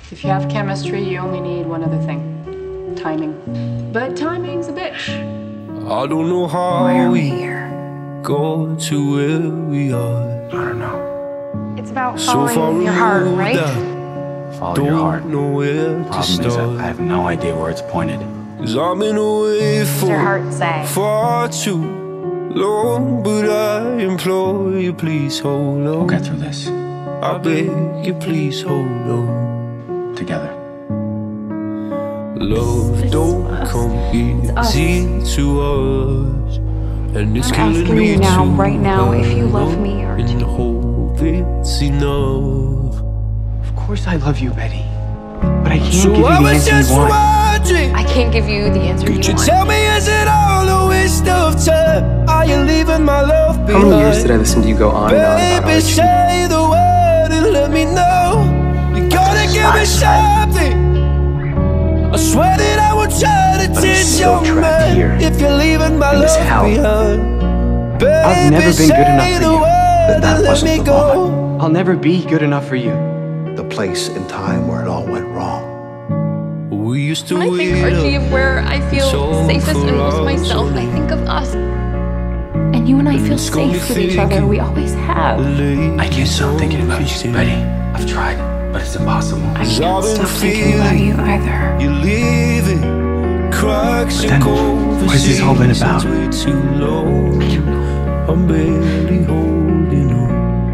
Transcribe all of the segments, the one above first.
If you have chemistry, you only need one other thing. Timing. But timing's a bitch. I don't know how we go to where we are. I don't know. It's about following your heart, right? Follow your heart. Know where to Problem is that I have no idea where it's pointed. 'Cause I've been away What does your heart for say? far too long, but I implore you, please hold on. We'll get through this. I beg you, please hold on. Together. Love don't come easy to us, and it's I'm killing asking me you now, to right now, if you love me, Archie. and hope it's enough. Of course I love you, Betty. But I can't So give you I the was answer just you want. watching. I can't give you the answer Could you you want. tell me, is it all a waste of time? Are you leaving my love How behind? many years did I listen to you go on and on about Baby, Archie? say the word and let me know. You gotta give me something. I swear that I will try to But I'm change so your trapped mind here if you're leaving my in this love hell. behind. Baby, I've never been good enough say for the you. word That and let wasn't me the go. moment. I'll never be good enough for you. The place and time where it all went wrong. We used to When I think, wait Archie, up. of where I feel So safest and most for myself, us I think of us. And you and I feel It's gonna be safe with each other. We always have. I can't stop thinking about you, Betty. I've tried, but it's impossible. I can't stop thinking about you either. You leave it, cracks But and then, what has this all been about? way too long. I'm barely holding on.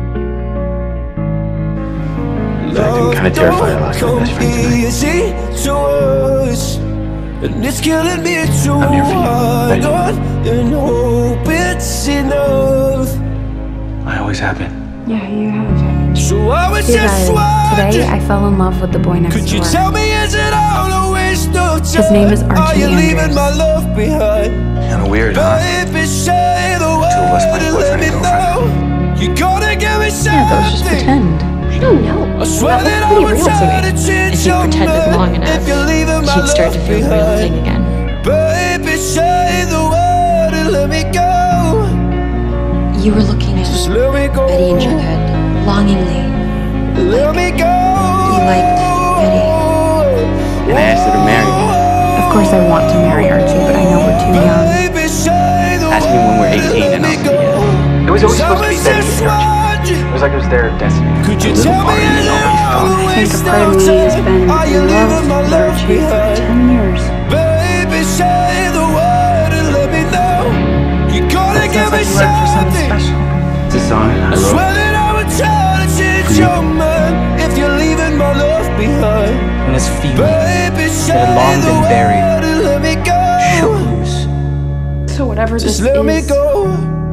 I've been kind of terrified I lost my best friend tonight. Easy to us, and it's killing me to I'm here for you, hard Betty. on and hope it's enough. I always have been. Yeah, you have. So I was Dear just Diary, today I watching. fell in love with the boy next Could you door. tell me, is it all a waste of time? His name is Are Archie you leaving Andrews. my love behind? Kind of weird, huh? Baby, say the word Two of us playing and let boyfriend me and know. You gotta give me something. Yeah, that was just pretend. I don't know. I swear that I That would was pretty real try to to me. change If you your pretended mind long enough, if you're leaving my you'd start to love feel the real thing behind. again. Baby, say the word and let me go. You were looking at Just let me go. Betty and Jughead longingly. Let me go. You liked Betty. And I asked her to marry me. Of course I want to marry Archie, but I know we're too young. Baby, say the Ask me when we're 18 and let I'll me go. It was always supposed to be Betty and Archie. It was like it was their destiny. Could you A little tell me, part of me is it always all gone. a I think waste a part of of me has time? been Are you in love leaving my with love Archie for behind? 10 years. Baby, say the word and let me know. You gotta give me something. It's a song I wrote. Swear that I would try to change For you. your mind if you're leaving my love behind. And this feeling Baby, say that had long the been buried word and let me go. shook loose. So whatever Just this let me is, go.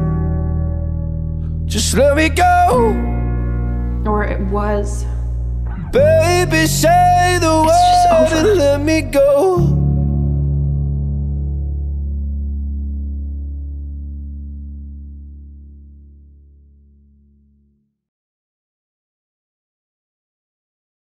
Just let me go. or it was, Baby, say the just word over. and let me go.